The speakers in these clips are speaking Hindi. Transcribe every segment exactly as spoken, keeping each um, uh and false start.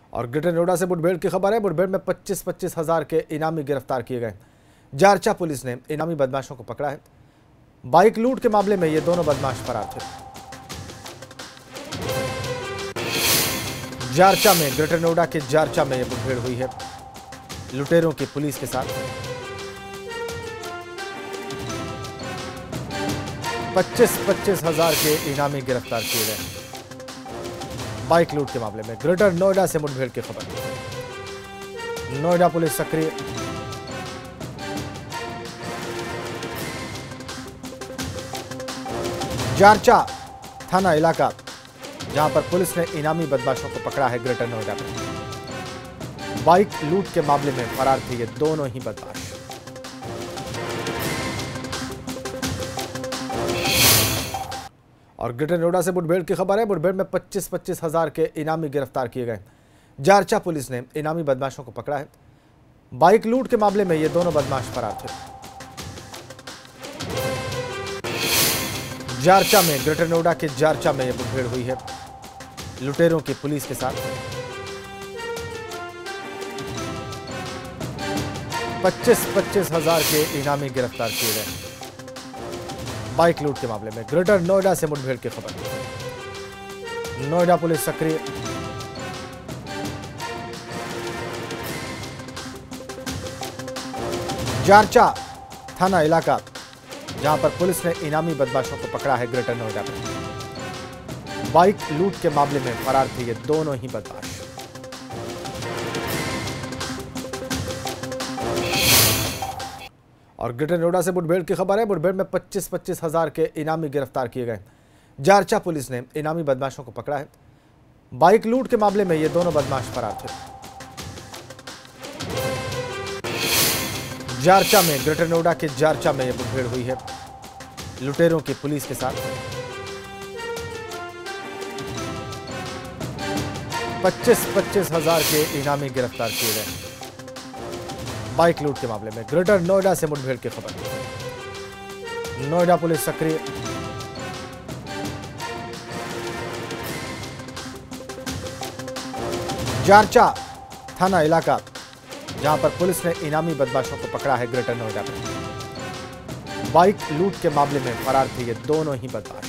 और ग्रेटर नोएडा से मुठभेड़ की खबर है। मुठभेड़ में पच्चीस पच्चीस हजार के इनामी गिरफ्तार किए गए। जारचा पुलिस ने इनामी बदमाशों को पकड़ा है। बाइक लूट के मामले में ये दोनों बदमाश फरार थे। जारचा में ग्रेटर नोएडा के जारचा में यह मुठभेड़ हुई है लुटेरों की पुलिस के साथ। पच्चीस पच्चीस हजार के इनामी गिरफ्तार किए गए। बाइक लूट के मामले में ग्रेटर नोएडा से मुठभेड़ की खबर। नोएडा पुलिस सक्रिय। जारचा थाना इलाका जहां पर पुलिस ने इनामी बदमाशों को पकड़ा है ग्रेटर नोएडा में। बाइक लूट के मामले में फरार थे ये दोनों ही बदमाश। और ग्रेटर नोएडा से मुठभेड़ की खबर है। मुठभेड़ में पच्चीस पच्चीस हजार के इनामी गिरफ्तार किए गए। जारचा पुलिस ने इनामी बदमाशों को पकड़ा है। बाइक लूट के मामले में ये दोनों बदमाश फरार थे। जारचा में ग्रेटर नोएडा के जारचा में यह मुठभेड़ हुई है लुटेरों की पुलिस के साथ। पच्चीस पच्चीस हजार के इनामी गिरफ्तार किए गए। बाइक लूट के मामले में ग्रेटर नोएडा से मुठभेड़ की खबर। नोएडा पुलिस सक्रिय। जारचा थाना इलाका जहां पर पुलिस ने इनामी बदमाशों को पकड़ा है ग्रेटर नोएडा में। बाइक लूट के मामले में फरार थे ये दोनों ही बदमाश। और ग्रेटर नोएडा से मुठभेड़ की खबर है। मुठभेड़ में पच्चीस पच्चीस हजार के इनामी गिरफ्तार किए गए। जारचा पुलिस ने इनामी बदमाशों को पकड़ा है। बाइक लूट के मामले में ये दोनों बदमाश फरार थे। जारचा में ग्रेटर नोएडा के जारचा में यह मुठभेड़ हुई है लुटेरों की पुलिस के साथ। पच्चीस पच्चीस हजार के इनामी गिरफ्तार किए गए। बाइक लूट के मामले में ग्रेटर नोएडा से मुठभेड़ की खबर। नोएडा पुलिस सक्रिय। जारचा थाना इलाका जहां पर पुलिस ने इनामी बदमाशों को पकड़ा है ग्रेटर नोएडा में। बाइक लूट के मामले में फरार थे ये दोनों ही बदमाश।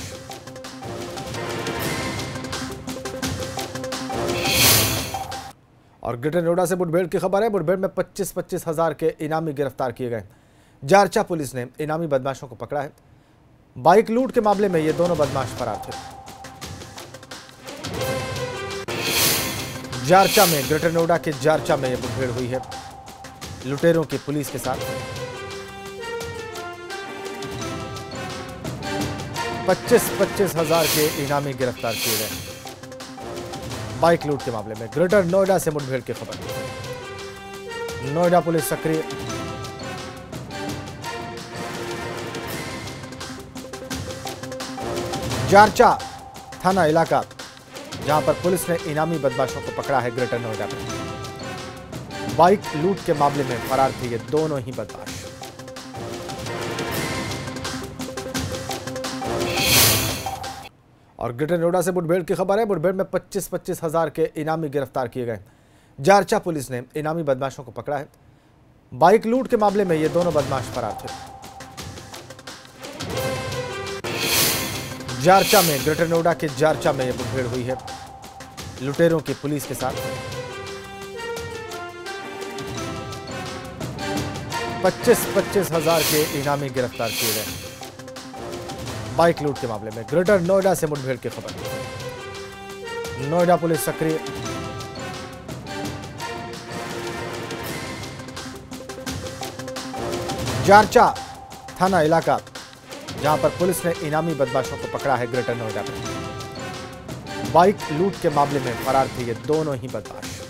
और ग्रेटर नोएडा से मुठभेड़ की खबर है। मुठभेड़ में पच्चीस पच्चीस हजार के इनामी गिरफ्तार किए गए। जारचा पुलिस ने इनामी बदमाशों को पकड़ा है। बाइक लूट के मामले में ये दोनों बदमाश फरार थे। जारचा में ग्रेटर नोएडा के जारचा में यह मुठभेड़ हुई है लुटेरों की पुलिस के साथ। पच्चीस पच्चीस हजार के इनामी गिरफ्तार किए गए। बाइक लूट के मामले में ग्रेटर नोएडा से मुठभेड़ की खबर। नोएडा पुलिस सक्रिय। जारचा थाना इलाका जहां पर पुलिस ने इनामी बदमाशों को पकड़ा है ग्रेटर नोएडा में। बाइक लूट के मामले में फरार थे ये दोनों ही बदमाश। और ग्रेटर नोएडा से मुठभेड़ की खबर है। मुठभेड़ में पच्चीस पच्चीस हजार के इनामी गिरफ्तार किए गए। जारचा पुलिस ने इनामी बदमाशों को पकड़ा है। बाइक लूट के मामले में ये दोनों बदमाश फरार थे। जारचा में ग्रेटर नोएडा के जारचा में यह मुठभेड़ हुई है लुटेरों की पुलिस के साथ। पच्चीस पच्चीस हजार के इनामी गिरफ्तार किए गए। बाइक लूट के मामले में ग्रेटर नोएडा से मुठभेड़ की खबर। नोएडा पुलिस सक्रिय। जारचा थाना इलाका जहां पर पुलिस ने इनामी बदमाशों को पकड़ा है ग्रेटर नोएडा में। बाइक लूट के मामले में फरार थे ये दोनों ही बदमाश।